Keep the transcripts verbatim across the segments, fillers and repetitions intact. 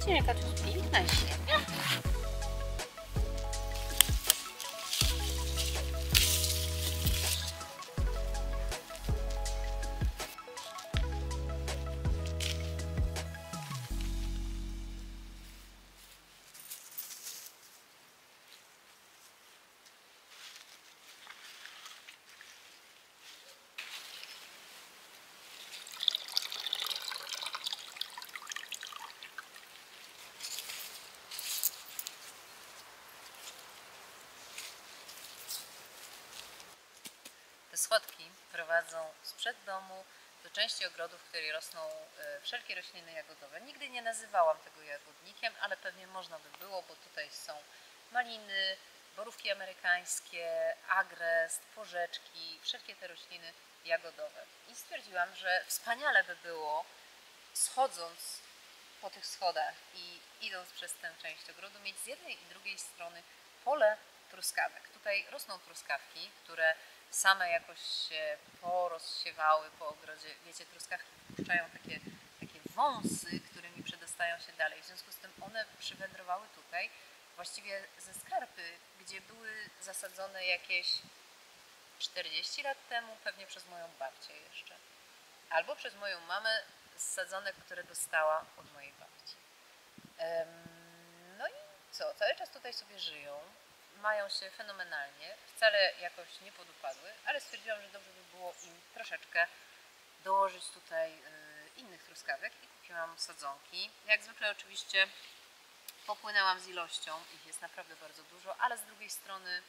Widzicie, jaka to jest piękna ziemia? Te schodki prowadzą sprzed domu do części ogrodu, w której rosną wszelkie rośliny jagodowe. Nigdy nie nazywałam tego jagodnikiem, ale pewnie można by było, bo tutaj są maliny, borówki amerykańskie, agrest, porzeczki, wszelkie te rośliny jagodowe. I stwierdziłam, że wspaniale by było, schodząc po tych schodach i idąc przez tę część ogrodu, mieć z jednej i drugiej strony pole truskawek. Tutaj rosną truskawki, które same jakoś się porozsiewały po ogrodzie. Wiecie, truskawki wypuszczają takie, takie wąsy, którymi przedostają się dalej. W związku z tym one przywędrowały tutaj właściwie ze skarpy, gdzie były zasadzone jakieś czterdzieści lat temu, pewnie przez moją babcię jeszcze. Albo przez moją mamę, ssadzone, które dostała od mojej babci. No i co? Cały czas tutaj sobie żyją. Mają się fenomenalnie, wcale jakoś nie podupadły, ale stwierdziłam, że dobrze by było im troszeczkę dołożyć tutaj innych truskawek i kupiłam sadzonki. Jak zwykle oczywiście popłynęłam z ilością, ich jest naprawdę bardzo dużo, ale z drugiej strony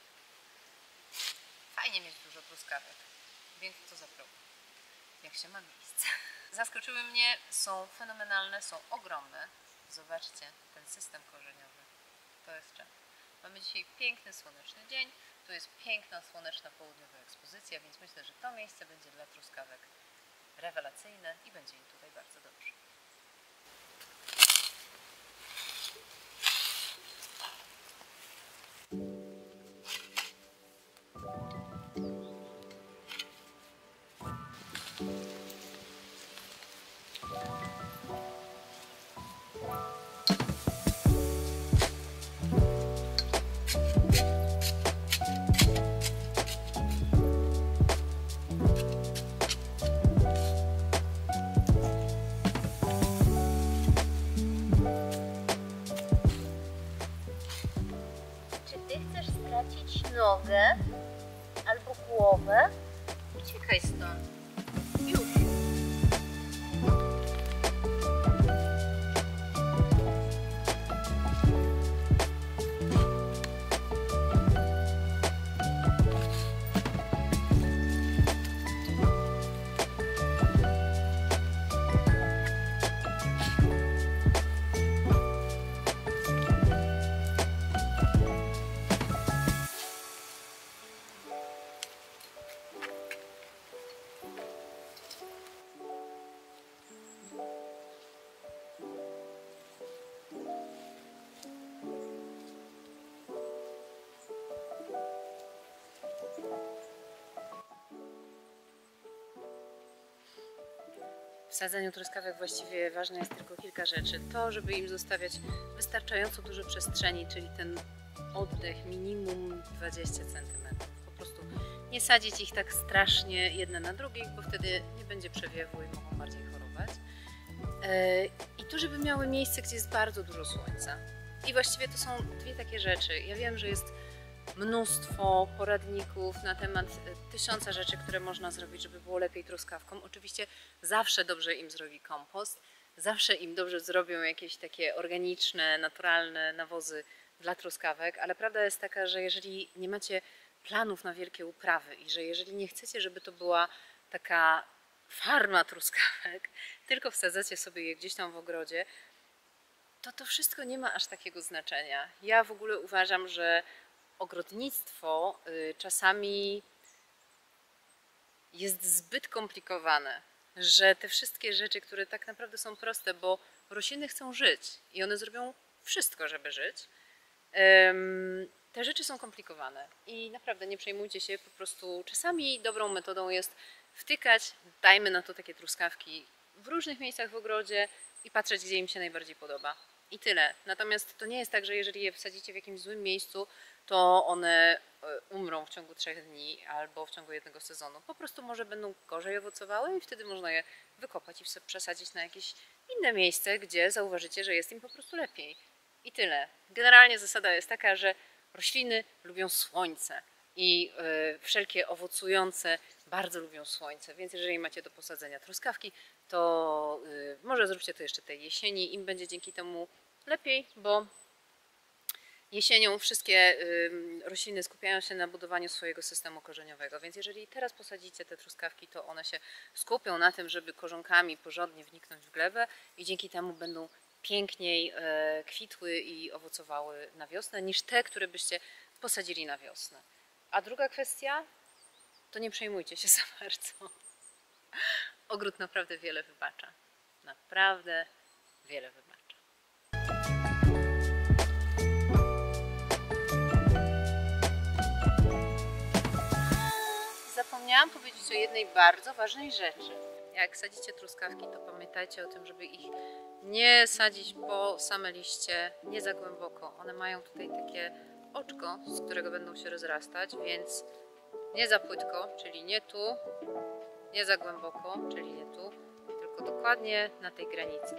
fajnie mieć dużo truskawek, więc co za problem, jak się ma miejsce. Zaskoczyły mnie, są fenomenalne, są ogromne. Zobaczcie ten system korzeniowy, to jest czym. Mamy dzisiaj piękny, słoneczny dzień, tu jest piękna, słoneczna, południowa ekspozycja, więc myślę, że to miejsce będzie dla truskawek rewelacyjne i będzie im tutaj bardzo dobrze. Nogę albo głowę. Uciekaj stąd. Już. W sadzeniu truskawek właściwie ważne jest tylko kilka rzeczy. To, żeby im zostawiać wystarczająco dużo przestrzeni, czyli ten oddech minimum dwadzieścia centymetrów. Po prostu nie sadzić ich tak strasznie jedne na drugich, bo wtedy nie będzie przewiewu i mogą bardziej chorować. I to, żeby miały miejsce, gdzie jest bardzo dużo słońca. I właściwie to są dwie takie rzeczy. Ja wiem, że jest mnóstwo poradników na temat tysiąca rzeczy, które można zrobić, żeby było lepiej truskawkom. Oczywiście zawsze dobrze im zrobi kompost, zawsze im dobrze zrobią jakieś takie organiczne, naturalne nawozy dla truskawek, ale prawda jest taka, że jeżeli nie macie planów na wielkie uprawy i że jeżeli nie chcecie, żeby to była taka farma truskawek, tylko wsadzacie sobie je gdzieś tam w ogrodzie, to to wszystko nie ma aż takiego znaczenia. Ja w ogóle uważam, że ogrodnictwo czasami jest zbyt komplikowane, że te wszystkie rzeczy, które tak naprawdę są proste, bo rośliny chcą żyć i one zrobią wszystko, żeby żyć, te rzeczy są komplikowane i naprawdę nie przejmujcie się, po prostu czasami dobrą metodą jest wtykać, dajmy na to takie truskawki w różnych miejscach w ogrodzie i patrzeć, gdzie im się najbardziej podoba. I tyle. Natomiast to nie jest tak, że jeżeli je wsadzicie w jakimś złym miejscu, to one umrą w ciągu trzech dni albo w ciągu jednego sezonu. Po prostu może będą gorzej owocowały i wtedy można je wykopać i przesadzić na jakieś inne miejsce, gdzie zauważycie, że jest im po prostu lepiej. I tyle. Generalnie zasada jest taka, że rośliny lubią słońce i yy, wszelkie owocujące bardzo lubią słońce, więc jeżeli macie do posadzenia truskawki, to yy, może zróbcie to jeszcze tej jesieni, im będzie dzięki temu lepiej, bo jesienią wszystkie y, rośliny skupiają się na budowaniu swojego systemu korzeniowego, więc jeżeli teraz posadzicie te truskawki, to one się skupią na tym, żeby korzonkami porządnie wniknąć w glebę i dzięki temu będą piękniej y, kwitły i owocowały na wiosnę niż te, które byście posadzili na wiosnę. A druga kwestia, to nie przejmujcie się za bardzo. Ogród naprawdę wiele wybacza. Naprawdę wiele wybacza. Zapomniałam powiedzieć o jednej bardzo ważnej rzeczy. Jak sadzicie truskawki, to pamiętajcie o tym, żeby ich nie sadzić po same liście, nie za głęboko. One mają tutaj takie oczko, z którego będą się rozrastać, więc nie za płytko, czyli nie tu, nie za głęboko, czyli nie tu, tylko dokładnie na tej granicy.